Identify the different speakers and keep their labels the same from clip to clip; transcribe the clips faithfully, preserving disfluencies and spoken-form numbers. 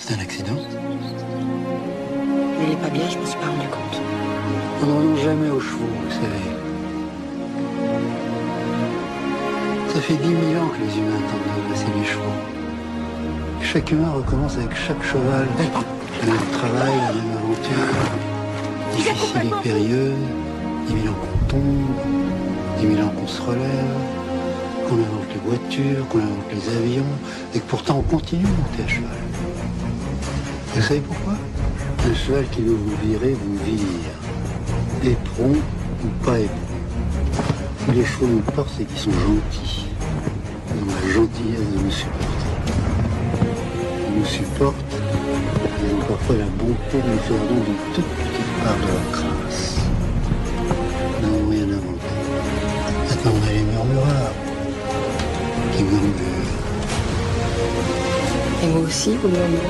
Speaker 1: C'est un accident?
Speaker 2: Elle n'est pas bien, je me suis pas rendu compte.
Speaker 1: On ne renonce jamais aux chevaux, vous savez. Ça fait dix mille ans que les humains tentent de dresser les chevaux. Chaque humain recommence avec chaque cheval. Le même travail, la même aventure. Difficile et périlleuse. Dix mille ans qu'on tombe, dix mille ans qu'on se relève, qu'on invente les voitures, qu'on invente les avions, et que pourtant on continue de monter à cheval. Vous savez pourquoi? Un cheval qui veut vous virer, vous vire. Éperon ou pas éperon. Si les chevaux nous portent, c'est qu'ils sont gentils. Ils ont la gentillesse de nous supporter. Ils nous supportent, ils ont parfois la bonté de nous faire don d'une toute petite part de leur crasse. Nous n'avons rien inventé. Maintenant, on a les murmureurs qui murmurent.
Speaker 2: Et moi aussi, vous murmurez.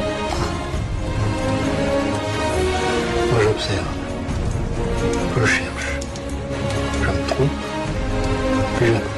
Speaker 1: Moi, j'observe. Je cherche. Je me trompe. Plus jamais.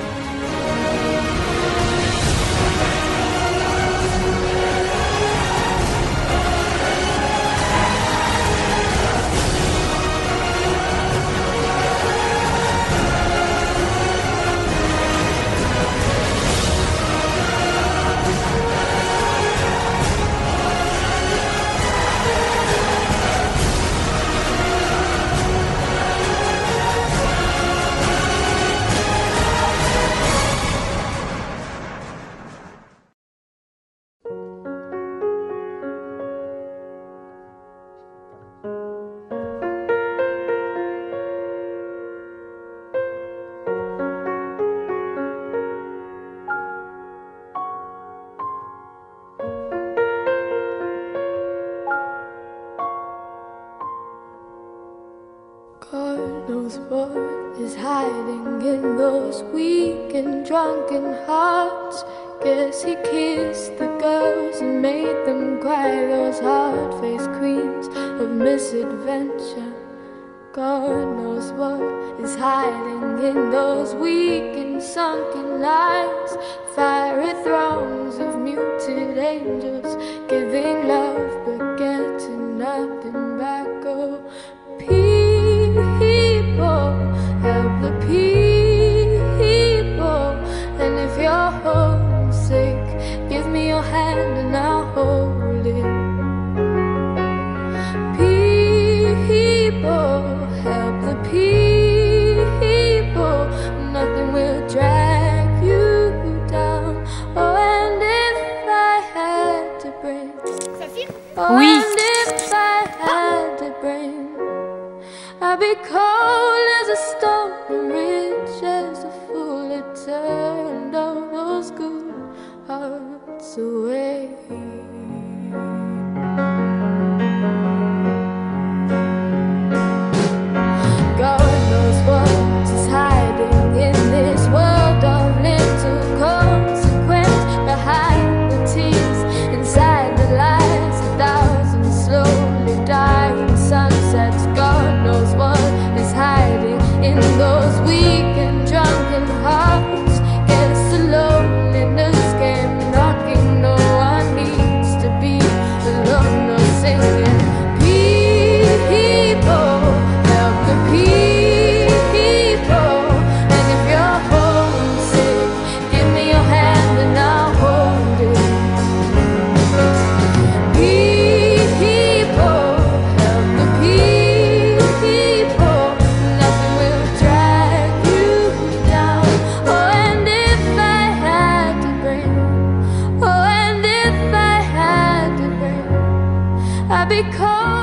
Speaker 3: God knows what is hiding in those weak and drunken hearts. Guess he kissed the girls and made them cry, those hard-faced queens of misadventure. God knows what is hiding in those weak and sunken lines, fiery thrones of muted angels, giving love but getting nothing back. Oh, people, help the people. And if you're homesick, give me your hand and I'll hold it. People, help the people. Nothing will drag you down. Oh, and if I had to bring, oh,
Speaker 4: Oui.
Speaker 3: and if I had to bring, I'd be cold as a stone and rich as a fool. It turned all those good hearts away. God knows what is hiding in this world of little consequence, behind the tears, inside the lies, a thousand slowly dying sunsets. God knows what is hiding in those weak and drunken hearts. Guess the loneliness came knocking. No one needs to be alone or singing. People, help the people. And if you're homesick, give me your hand and I'll hold it. People, help the people. Nothing will drag you down. Oh, and if I had to bring, oh, and if I had to bring, I'd be cold